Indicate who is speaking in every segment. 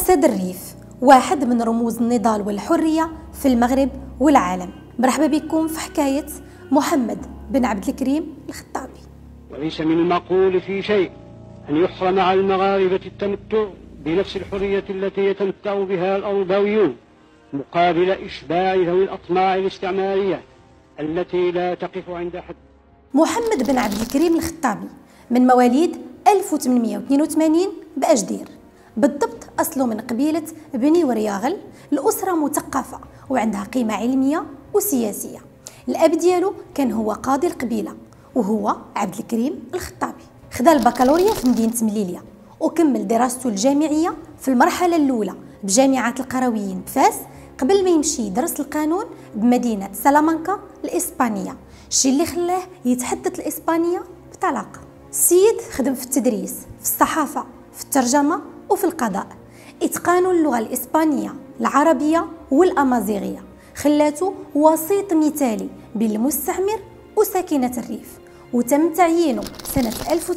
Speaker 1: أسد الريف واحد من رموز النضال والحرية في المغرب والعالم. مرحبا بكم في حكاية محمد بن عبد الكريم الخطابي.
Speaker 2: وليس من المعقول في شيء أن يحرم على المغاربة التمتع بنفس الحرية التي يتمتع بها الأوروبيون مقابل إشباع ذوي الأطماع الاستعمارية التي لا تقف عند حد.
Speaker 1: محمد بن عبد الكريم الخطابي من مواليد 1882 بأجدير، بالضبط أصله من قبيلة بني ورياغل، الأسرة مثقفة وعندها قيمة علمية وسياسية. الأب ديالو كان هو قاضي القبيلة وهو عبد الكريم الخطابي. خدا البكالوريا في مدينة مليلية وكمل دراسته الجامعية في المرحلة الأولى بجامعة القرويين بفاس قبل ما يمشي يدرس القانون بمدينة سلامانكا الإسبانية، الشيء اللي خلاه يتحدث الإسبانية بطلاقة. السيد خدم في التدريس، في الصحافة، في الترجمة وفي القضاء. إتقانه اللغة الإسبانية، العربية والأمازيغية خلاته وسيط مثالي بين المستعمر وساكنة الريف، وتم تعيينه سنة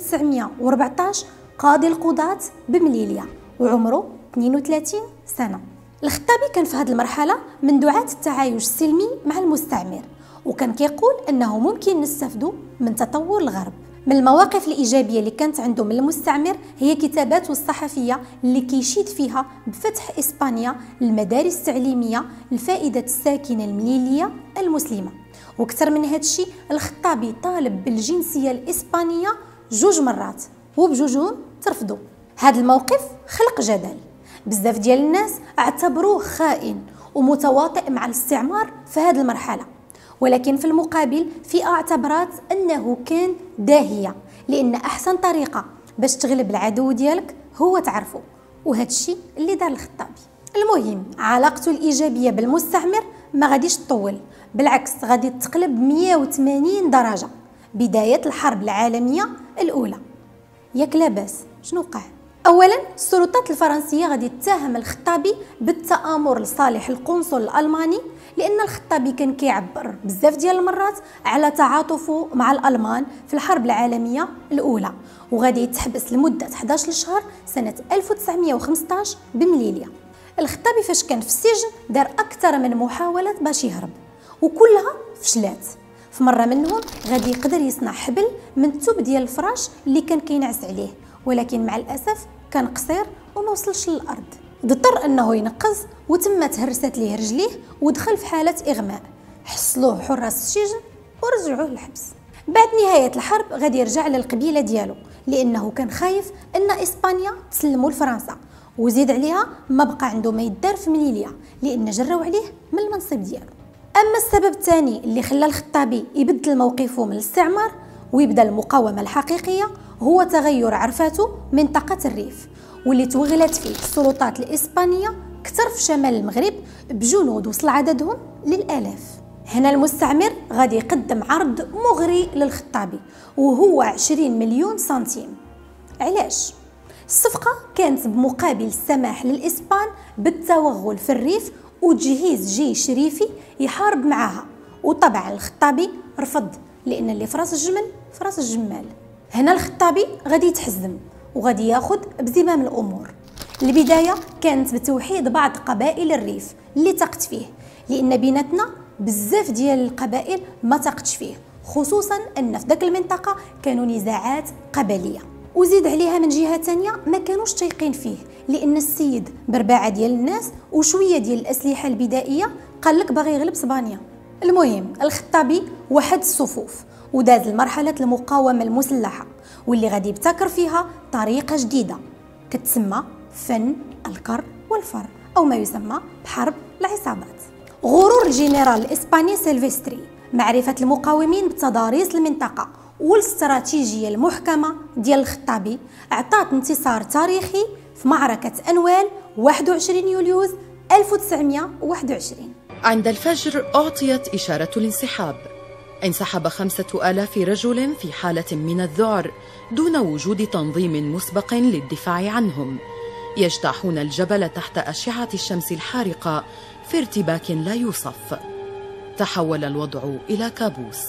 Speaker 1: 1914 قاضي القضاة بمليلية وعمره 32 سنة. الخطابي كان في هذه المرحلة من دعاة التعايش السلمي مع المستعمر، وكان كيقول أنه ممكن نستفدوا من تطور الغرب. من المواقف الإيجابية اللي كانت عنده من المستعمر هي كتاباته الصحفية اللي كيشيد فيها بفتح إسبانيا المدارس التعليمية لفائدة الساكنة المليلية المسلمة. وكثر من هذا الشيء الخطابي طالب بالجنسية الإسبانية 2 مرات وبجوجهم ترفضوا. هذا الموقف خلق جدل، بزاف ديال الناس اعتبروه خائن ومتواطئ مع الاستعمار في هذه المرحلة، ولكن في المقابل فئة اعتبرت أنه كان داهية، لأن أحسن طريقة باش تغلب العدو ديالك هو تعرفه، وهذا الشيء اللي دار الخطابي. المهم علاقته الإيجابية بالمستعمر ما غاديش تطول، بالعكس غادي تقلب 180 درجة بداية الحرب العالمية الأولى. ياك لاباس شنو وقع؟ اولا السلطات الفرنسيه غادي تتهم الخطابي بالتآمر لصالح القنصل الالماني، لان الخطابي كان كيعبر بزاف ديال المرات على تعاطفه مع الالمان في الحرب العالميه الاولى، وغادي يتحبس لمده 11 شهر سنه 1915 بمليلية. الخطابي فاش كان في السجن دار اكثر من محاوله باش يهرب وكلها فشلات. في مره منهم غادي يقدر يصنع حبل من الثوب ديال الفراش اللي كان كينعس عليه، ولكن مع الاسف كان قصير وما وصلش للارض. اضطر انه ينقز وتم تهرست ليه رجليه ودخل في حاله اغماء. حصلوه حراس السجن ورجعوه للحبس. بعد نهايه الحرب غادي يرجع للقبيله ديالو، لانه كان خايف ان اسبانيا تسلموا لفرنسا، وزيد عليها ما بقى عنده ما يدار في مليلية لان جراو عليه من المنصب ديالو. اما السبب الثاني اللي خلى الخطابي يبدل موقفه من الاستعمار ويبدا المقاومه الحقيقيه هو تغير عرفاته منطقه الريف، واللي توغلت فيه السلطات الاسبانيه كثر في شمال المغرب بجنود وصل عددهم للالاف. هنا المستعمر غادي يقدم عرض مغري للخطابي وهو 20 مليون سنتيم. علاش؟ الصفقه كانت بمقابل السماح للإسبان بالتوغل في الريف وتجهيز جيش ريفي يحارب معها، وطبعا الخطابي رفض، لان اللي في راس الجمل في راس الجمال. هنا الخطابي غادي يتحزم وغادي ياخذ بزمام الامور. البدايه كانت بتوحيد بعض قبائل الريف اللي تقت فيه، لان بيناتنا بزاف ديال القبائل ما تقتش فيه، خصوصا ان في داك المنطقه كانوا نزاعات قبليه. وزيد عليها من جهه ثانيه ما كانوش تايقين فيه، لان السيد برباعه ديال الناس وشويه ديال الاسلحه البدائيه قال لك باغي يغلب اسبانيا. المهم الخطابي وحد الصفوف وداز لمرحله المقاومه المسلحه، واللي غادي يبتكر فيها طريقه جديده كتسمى فن الكر والفر، او ما يسمى بحرب العصابات. غرور الجنرال الاسباني سيلفستري، معرفه المقاومين بتضاريس المنطقه والاستراتيجيه المحكمه ديال الخطابي اعطات انتصار تاريخي في معركه انوال 21 يوليوز 1921.
Speaker 3: عند الفجر أعطيت إشارة الانسحاب. انسحب 5000 رجل في حالة من الذعر دون وجود تنظيم مسبق للدفاع عنهم، يجتاحون الجبل تحت أشعة الشمس الحارقة في ارتباك لا يوصف. تحول الوضع إلى كابوس.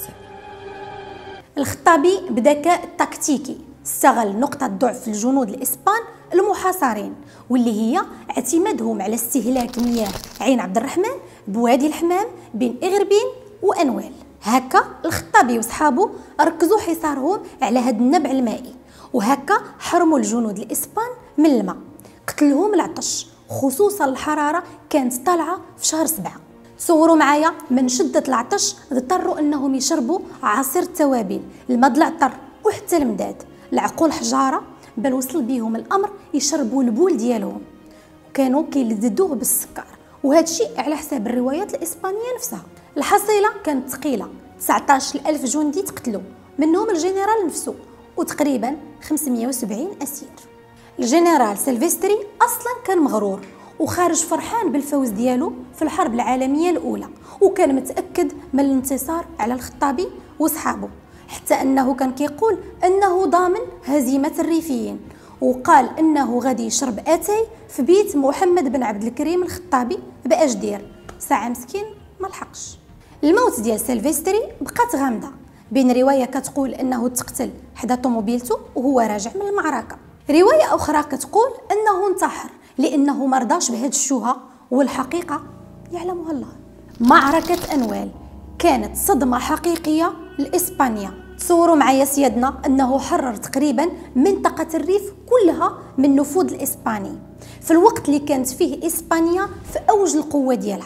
Speaker 1: الخطابي بذكاء تكتيكي استغل نقطة ضعف الجنود الإسبان المحاصرين، واللي هي اعتمادهم على استهلاك مياه عين عبد الرحمن بوادي الحمام بين إغربين وأنوال. هكا الخطابي وصحابه ركزوا حصارهم على هذا النبع المائي، وهكا حرموا الجنود الإسبان من الماء، قتلهم العطش، خصوصا الحرارة كانت طالعة في شهر 7. تصوروا معايا من شدة العطش اضطروا انهم يشربوا عصير التوابل، الماء العطر وحتى المداد، العقول حجارة، بل وصل بيهم الامر يشربوا البول ديالهم، كانوا كيلذذوه بالسكر، وهذا الشيء على حساب الروايات الاسبانيه نفسها. الحصيله كانت ثقيله، 19,000 جندي تقتلوا، منهم الجنرال نفسه وتقريبا 570 اسير. الجنرال سيلفستري اصلا كان مغرور وخارج فرحان بالفوز ديالو في الحرب العالميه الاولى، وكان متاكد من الانتصار على الخطابي وصحابه، حتى انه كان كيقول انه ضامن هزيمه الريفيين، وقال انه غادي يشرب اتاي في بيت محمد بن عبد الكريم الخطابي باجدير، ساعه مسكين ما لحقش. الموت ديال سيلفستري بقات غامضه، بين روايه كتقول انه تقتل حدا طوموبيلته وهو راجع من المعركه، روايه اخرى كتقول انه انتحر لانه مرضاش بهذه الشوهه، والحقيقه يعلمها الله. معركه انوال كانت صدمه حقيقيه لاسبانيا. تصوروا معايا سيادنا انه حرر تقريبا منطقه الريف كلها من النفوذ الاسباني في الوقت اللي كانت فيه اسبانيا في اوج القوه ديالها،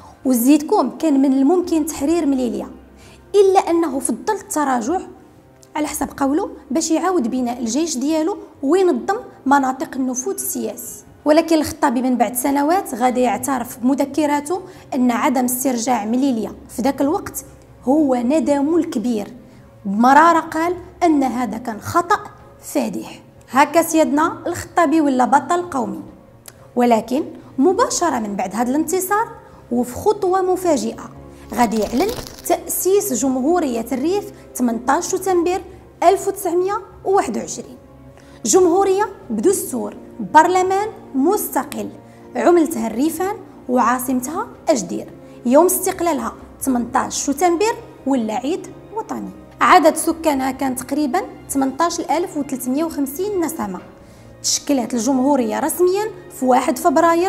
Speaker 1: وزيدكم كان من الممكن تحرير مليليا، الا انه فضل التراجع على حسب قوله باش يعاود بناء الجيش ديالو وينظم مناطق النفوذ السياسي. ولكن الخطابي من بعد سنوات غادي يعترف بمذكراته ان عدم استرجاع مليليا في ذاك الوقت هو ندمه الكبير، بمرارة قال ان هذا كان خطأ فادح. هكا سيدنا الخطابي ولا بطل قومي. ولكن مباشرة من بعد هذا الانتصار وفي خطوة مفاجئة غادي يعلن تأسيس جمهورية الريف 18 سبتمبر 1921، جمهورية بدستور، برلمان مستقل، عملتها الريفان وعاصمتها أجدير، يوم استقلالها 18 سبتمبر ولا عيد وطني. عدد سكانها كان تقريبا 18350 نسمة. تشكلت الجمهورية رسميا في 1 فبراير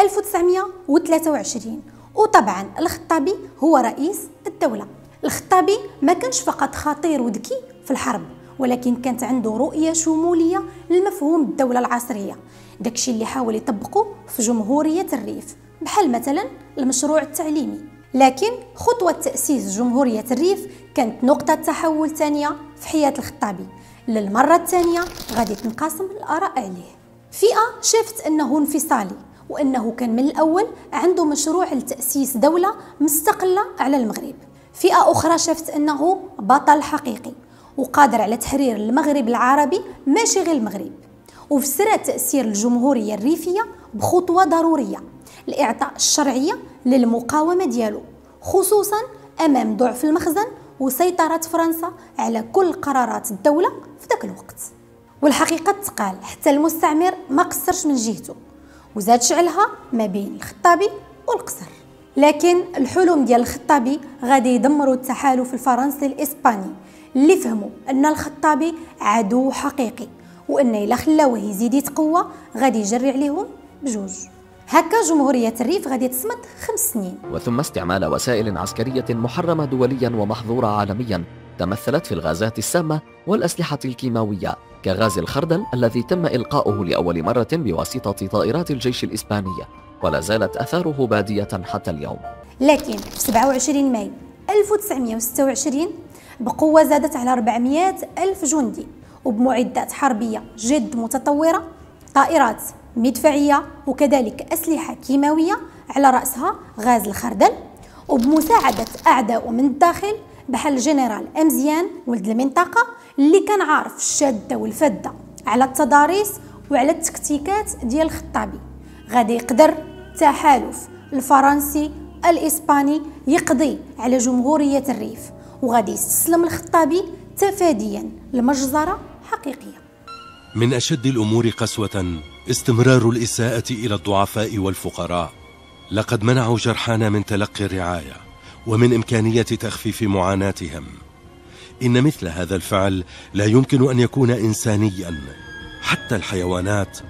Speaker 1: 1923، وطبعا الخطابي هو رئيس الدولة. الخطابي ما كانش فقط خطير وذكي في الحرب، ولكن كانت عنده رؤية شمولية لمفهوم الدولة العصرية، داكشي اللي حاول يطبقه في جمهورية الريف، بحال مثلا المشروع التعليمي. لكن خطوة تأسيس جمهورية الريف كانت نقطة تحول ثانية في حياة الخطابي، للمرة الثانية غادي تنقسم الآراء عليه. فئة شافت أنه انفصالي، وأنه كان من الأول عنده مشروع لتأسيس دولة مستقلة على المغرب. فئة أخرى شافت أنه بطل حقيقي وقادر على تحرير المغرب العربي، ماشي غير المغرب، وفسرت تأسير الجمهورية الريفية بخطوة ضرورية لإعطاء الشرعية للمقاومة ديالو، خصوصا أمام ضعف المخزن وسيطرة فرنسا على كل قرارات الدولة في ذاك الوقت. والحقيقة تقال حتى المستعمر ما قصرش من جهته وزاد شعلها ما بين الخطابي والقصر. لكن الحلم ديال الخطابي غادي يدمروا التحالف الفرنسي الإسباني، اللي فهموا أن الخطابي عدو حقيقي، وأن إلا خلاوه يزيد يتقوى غادي يجري عليهم بجوج. هكا جمهورية الريف غادي تصمد 5 سنين،
Speaker 4: وثم استعمال وسائل عسكرية محرمة دوليا ومحظورة عالميا تمثلت في الغازات السامة والأسلحة الكيماوية، كغاز الخردل الذي تم إلقاؤه لأول مرة بواسطة طائرات الجيش الإسبانية، ولا زالت أثاره بادية حتى اليوم.
Speaker 1: لكن في 27 مايو 1926 بقوة زادت على 400 ألف جندي، وبمعدات حربية جد متطورة، طائرات مدفعية وكذلك أسلحة كيماوية على رأسها غاز الخردل، وبمساعدة أعداء من الداخل بحال الجنرال أمزيان ولد المنطقة، اللي كان عارف الشادة والفدة على التضاريس وعلى التكتيكات ديال الخطابي. غادي يقدر التحالف الفرنسي الإسباني يقضي على جمهورية الريف، وغادي يستسلم الخطابي تفاديا لمجزرة حقيقية.
Speaker 5: من أشد الأمور قسوة استمرار الإساءة إلى الضعفاء والفقراء. لقد منعوا جرحانا من تلقي الرعاية ومن إمكانية تخفيف معاناتهم. إن مثل هذا الفعل لا يمكن أن يكون إنسانيا. حتى الحيوانات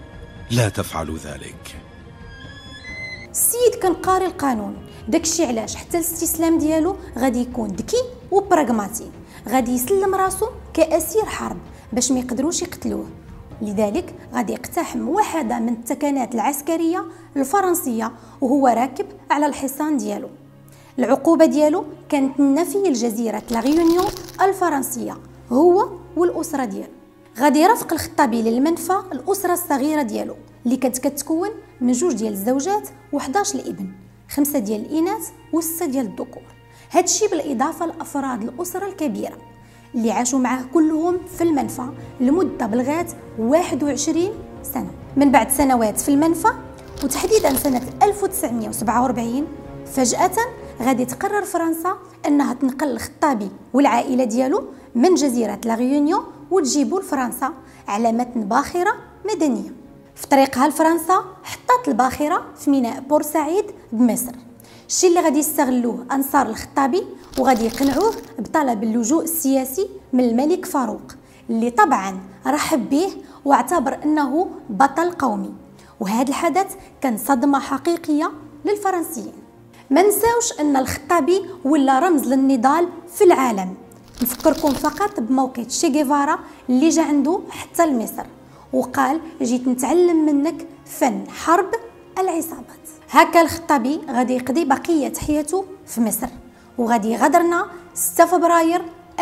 Speaker 5: لا تفعل ذلك.
Speaker 1: السيد كان قاري القانون، داكشي علاش حتى الاستسلام ديالو غادي يكون ذكي وبراغماتي، غادي يسلم راسو كأسير حرب باش ما يقدروش يقتلوه. لذلك غادي يقتحم واحدة من التكنات العسكرية الفرنسية وهو راكب على الحصان ديالو. العقوبة ديالو كانت النفي لجزيرة لا ريونيون الفرنسية هو والأسرة ديالو. غادي يرافق الخطابي للمنفى الأسرة الصغيرة ديالو اللي كانت كتكون من 2 ديال الزوجات و11 الابن، 5 ديال الإناث و6 ديال الذكور. هادشي بالإضافة لأفراد الأسرة الكبيرة اللي عاشوا معاه كلهم في المنفى لمدة بلغات 21 سنة. من بعد سنوات في المنفى وتحديدا سنة 1947 فجأة غادي تقرر فرنسا أنها تنقل الخطابي والعائلة ديالو من جزيرة لا ريونيون وتجيبو لفرنسا على متن باخرة مدنية. في طريقها لفرنسا حطات الباخرة في ميناء بورسعيد بمصر، الشيء اللي غادي يستغلوه أنصار الخطابي وغادي يقنعوه بطلب اللجوء السياسي من الملك فاروق اللي طبعا رحب به واعتبر أنه بطل قومي. وهذا الحدث كان صدمة حقيقية للفرنسيين. ما نساوش أن الخطابي ولا رمز للنضال في العالم. نفكركم فقط بموقف شي غيفارا اللي جا عنده حتى لمصر وقال جيت نتعلم منك فن حرب العصابات. هكا الخطابي غادي يقضي بقية حياته في مصر وغادي يغادرنا 6 فبراير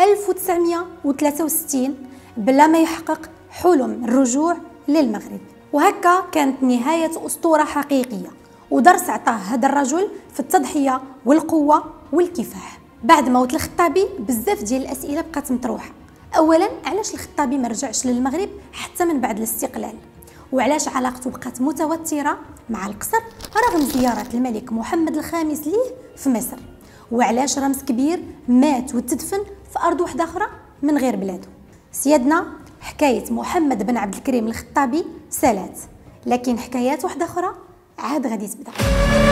Speaker 1: 1963 بلا ما يحقق حلم الرجوع للمغرب. وهكا كانت نهاية أسطورة حقيقية ودرس عطاه هذا الرجل في التضحية والقوة والكفاح. بعد موت الخطابي بزاف ديال الأسئلة بقات مطروحة. أولا علاش الخطابي ما رجعش للمغرب حتى من بعد الاستقلال؟ وعلاش علاقته بقات متوترة مع القصر رغم زيارة الملك محمد الخامس ليه في مصر؟ وعلاش رمز كبير مات وتدفن في أرض واحدة أخرى من غير بلاده؟ سيادنا حكاية محمد بن عبد الكريم الخطابي سالات، لكن حكايات واحدة أخرى عاد غادي تبدا.